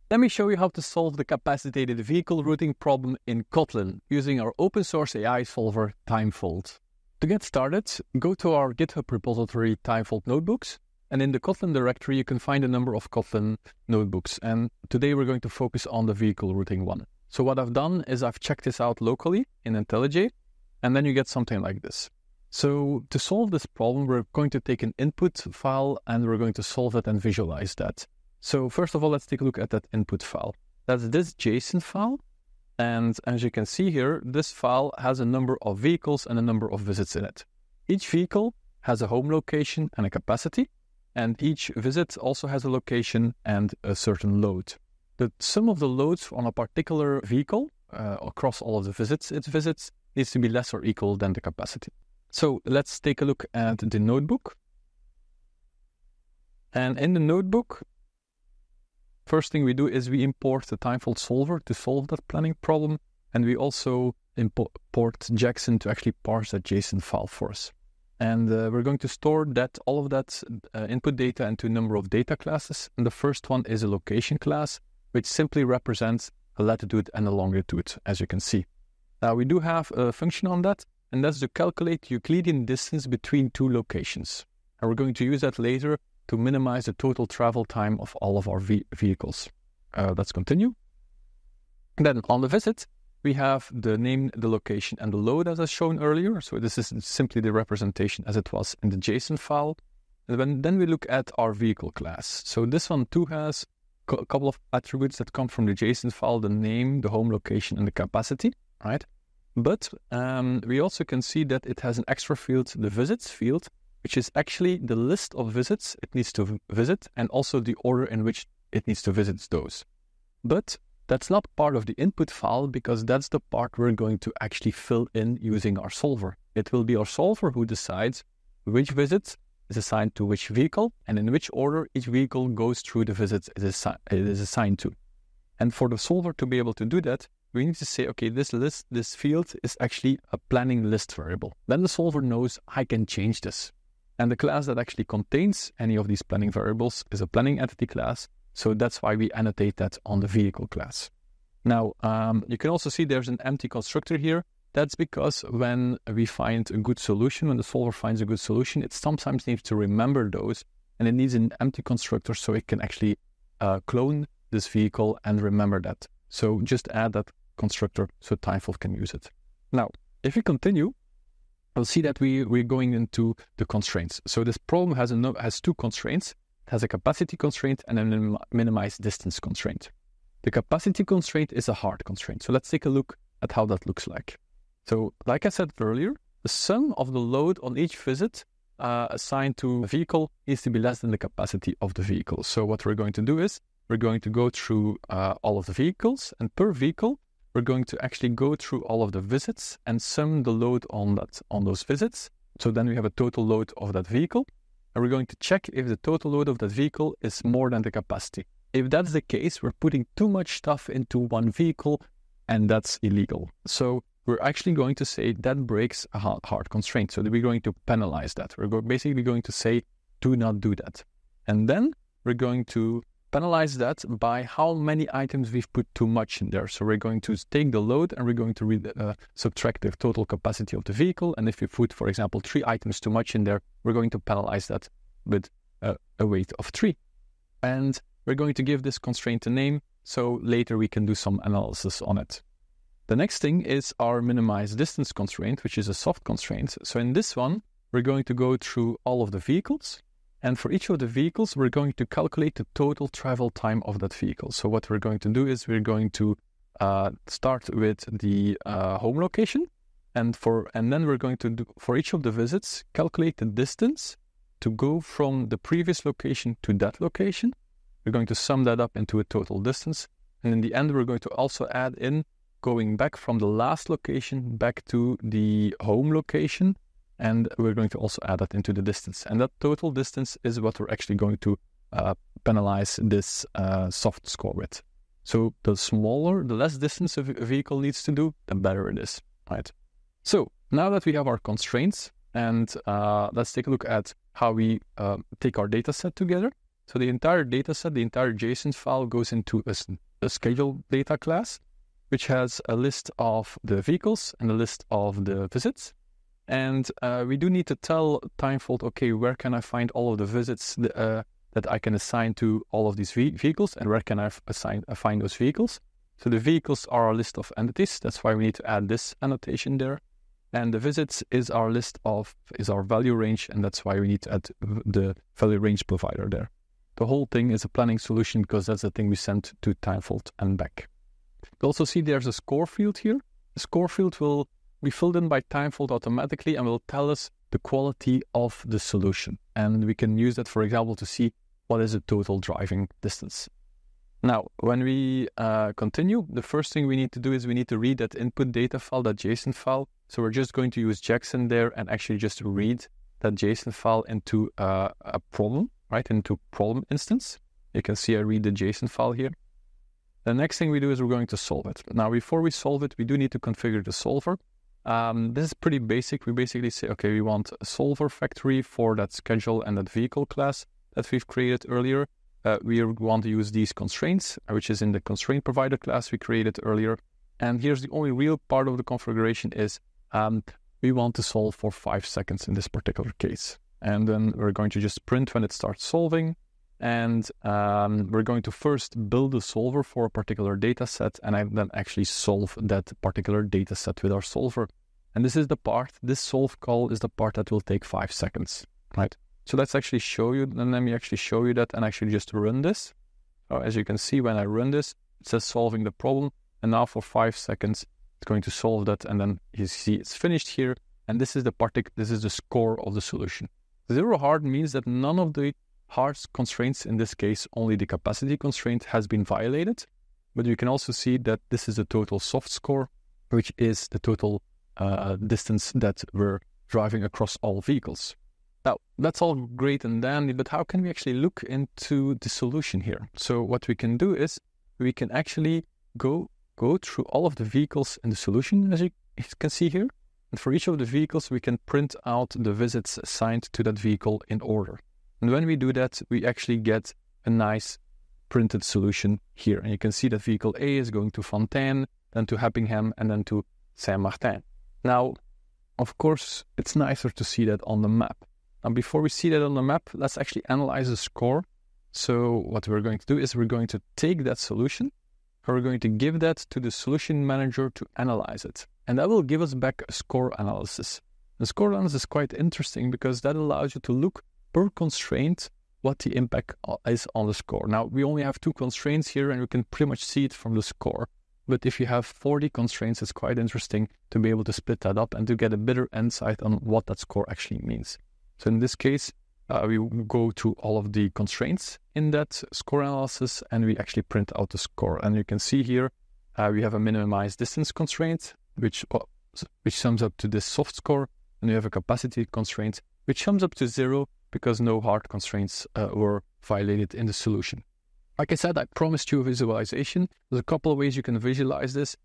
Let me show you how to solve the capacitated vehicle routing problem in Kotlin using our open source AI solver Timefold. To get started, go to our GitHub repository Timefold Notebooks, and in the Kotlin directory you can find a number of Kotlin notebooks, and today we're going to focus on the vehicle routing one. So what I've done is I've checked this out locally in IntelliJ, and then you get something like this. So to solve this problem, we're going to take an input file and we're going to solve it and visualize that. So first of all, let's take a look at that input file. That's this JSON file. And as you can see here, this file has a number of vehicles and a number of visits in it. Each vehicle has a home location and a capacity, and each visit also has a location and a certain load. The sum of the loads on a particular vehicle across all of the visits it visits needs to be less or equal than the capacity. So let's take a look at the notebook. And in the notebook, first thing we do is we import the Timefold solver to solve that planning problem, and we also import JSON to actually parse that JSON file for us. And we're going to store all of that input data into a number of data classes. And the first one is a location class, which simply represents a latitude and a longitude, as you can see. Now we do have a function on that, and that's to calculate Euclidean distance between two locations. And we're going to use that later to minimize the total travel time of all of our vehicles. Let's continue. And then on the visit, we have the name, the location, and the load as I shown earlier. So this is simply the representation as it was in the JSON file. And then we look at our vehicle class. So this one too has a couple of attributes that come from the JSON file, the name, the home location, and the capacity, right? But we also can see that it has an extra field, the visits field, which is actually the list of visits it needs to visit and also the order in which it needs to visit those. But that's not part of the input file because that's the part we're going to actually fill in using our solver. It will be our solver who decides which visit is assigned to which vehicle and in which order each vehicle goes through the visits it is assigned to. And for the solver to be able to do that, we need to say, okay, this field is actually a planning list variable. Then the solver knows I can change this. And the class that actually contains any of these planning variables is a planning entity class. So that's why we annotate that on the vehicle class. Now, you can also see there's an empty constructor here. That's because when we find a good solution, when the solver finds a good solution, it sometimes needs to remember those, and it needs an empty constructor so it can actually clone this vehicle and remember that. So just add that constructor so Timefold can use it. Now, if we continue, we'll see that we're going into the constraints. So this problem has two constraints. It has a capacity constraint and a MinimizeDistance constraint. The capacity constraint is a hard constraint. So let's take a look at how that looks like. So like I said earlier, the sum of the load on each visit assigned to a vehicle needs to be less than the capacity of the vehicle. So what we're going to do is we're going to go through all of the vehicles, and per vehicle, we're going to actually go through all of the visits and sum the load on those visits. So then we have a total load of that vehicle. And we're going to check if the total load of that vehicle is more than the capacity. If that's the case, we're putting too much stuff into one vehicle, and that's illegal. So we're actually going to say that breaks a hard constraint. So we're going to penalize that. We're basically going to say, do not do that. And then we're going to penalize that by how many items we've put too much in there. So we're going to take the load and we're going to subtract the total capacity of the vehicle. And if you put, for example, 3 items too much in there, we're going to penalize that with a weight of 3. And we're going to give this constraint a name, so later we can do some analysis on it. The next thing is our MinimizeDistance constraint, which is a soft constraint. So in this one, we're going to go through all of the vehicles. And for each of the vehicles, we're going to calculate the total travel time of that vehicle. So what we're going to do is we're going to start with the home location. And then we're going to do, for each of the visits, calculate the distance to go from the previous location to that location. We're going to sum that up into a total distance. And in the end, we're going to also add in going back from the last location back to the home location. And we're going to also add that into the distance. And that total distance is what we're actually going to penalize this soft score with. So the less distance a vehicle needs to do, the better it is, right? So now that we have our constraints, and let's take a look at how we take our data set together. So the entire data set, the entire JSON file goes into a schedule data class, which has a list of the vehicles and a list of the visits. And we do need to tell Timefold, okay, where can I find all of the visits that I can assign to all of these vehicles, and where can I find those vehicles? So the vehicles are our list of entities. That's why we need to add this annotation there. And the visits is our value range, and that's why we need to add the value range provider there. The whole thing is a planning solution because that's the thing we sent to Timefold and back. You also see there's a score field here. The score field will be filled in by Timefold automatically and will tell us the quality of the solution. And we can use that, for example, to see what is the total driving distance. Now, when we continue, the first thing we need to do is we need to read that input data file, that JSON file. So we're just going to use JSON there and actually just read that JSON file into a problem, right? Into problem instance. You can see I read the JSON file here. The next thing we do is we're going to solve it. Now, before we solve it, we do need to configure the solver. This is pretty basic. We basically say, okay, we want a solver factory for that schedule and that vehicle class that we've created earlier. We want to use these constraints, which is in the constraint provider class we created earlier. And here's the only real part of the configuration is we want to solve for 5 seconds in this particular case. And then we're going to just print when it starts solving. And we're going to first build a solver for a particular data set, and then actually solve that particular data set with our solver. And this is the part, this solve call is the part that will take 5 seconds, right? So let's actually show you, and let me actually show you that and actually just run this. So as you can see, when I run this, it says solving the problem. And now for 5 seconds, it's going to solve that. And then you see it's finished here. And this is the score of the solution. 0 hard means that none of the hard constraints, in this case, only the capacity constraint has been violated. But you can also see that this is the total soft score, which is the total distance that we're driving across all vehicles. Now, that's all great and dandy, but how can we actually look into the solution here? So what we can do is we can actually go through all of the vehicles in the solution, as you can see here. And for each of the vehicles, we can print out the visits assigned to that vehicle in order. And when we do that, we actually get a nice printed solution here. And you can see that vehicle A is going to Fontaine, then to Happingham, and then to Saint-Martin. Now, of course, it's nicer to see that on the map. Now, before we see that on the map, let's actually analyze the score. So what we're going to do is we're going to take that solution, and we're going to give that to the solution manager to analyze it. And that will give us back a score analysis. The score analysis is quite interesting because that allows you to look per constraint what the impact is on the score. Now, we only have 2 constraints here, and we can pretty much see it from the score. But if you have 40 constraints, it's quite interesting to be able to split that up and to get a better insight on what that score actually means. So in this case, we go through all of the constraints in that score analysis, and we actually print out the score. And you can see here, we have a MinimizeDistance constraint, which sums up to this soft score, and we have a capacity constraint, which sums up to 0 because no hard constraints were violated in the solution. Like I said, I promised you a visualization. There's a couple of ways you can visualize this.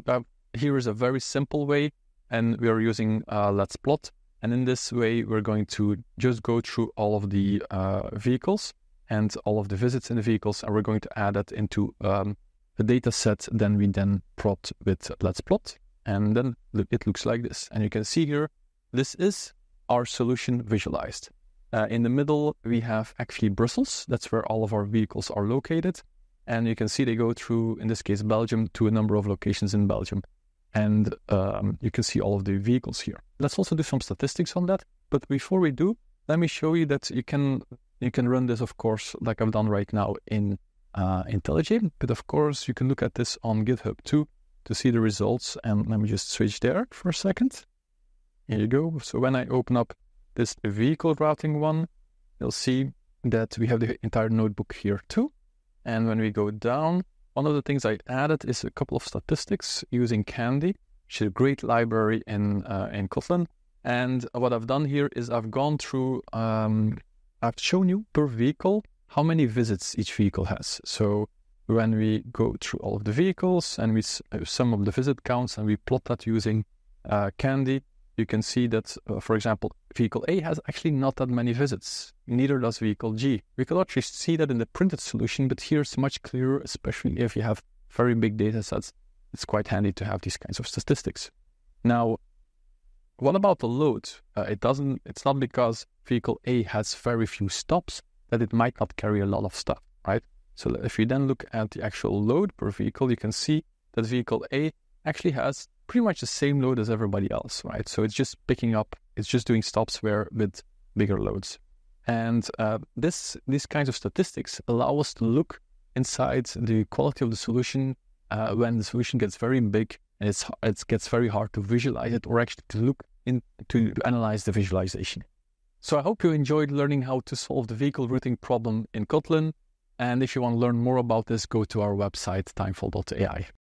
Here is a very simple way, and we are using Let's Plot. And in this way, we're going to just go through all of the vehicles and all of the visits in the vehicles, and we're going to add that into the data set. Then we plot with Let's Plot, and then it looks like this. And you can see here, this is our solution visualized. In the middle, we have actually Brussels. That's where all of our vehicles are located. And you can see they go through, in this case, Belgium, to a number of locations in Belgium. And you can see all of the vehicles here. Let's also do some statistics on that. But before we do, let me show you that you can run this, of course, like I've done right now in IntelliJ. But of course, you can look at this on GitHub too to see the results. And let me just switch there for a second. Here you go. So when I open up this vehicle routing one, you'll see that we have the entire notebook here too. And when we go down, one of the things I added is a couple of statistics using Candy, which is a great library in Kotlin. And what I've done here is I've gone through, I've shown you per vehicle how many visits each vehicle has. So when we go through all of the vehicles and we sum up the visit counts and we plot that using Candy, you can see that, for example, vehicle A has actually not that many visits. Neither does vehicle G. We could actually see that in the printed solution, but here it's much clearer, especially if you have very big data sets. It's quite handy to have these kinds of statistics. Now, what about the load? It's not because vehicle A has very few stops that it might not carry a lot of stuff, right? So if you then look at the actual load per vehicle, you can see that vehicle A actually has pretty much the same load as everybody else, right? So it's just doing stops with bigger loads. And these kinds of statistics allow us to look inside the quality of the solution when the solution gets very big and it gets very hard to visualize it, or actually to analyze the visualization. So I hope you enjoyed learning how to solve the vehicle routing problem in Kotlin. And if you want to learn more about this, go to our website, timefold.ai.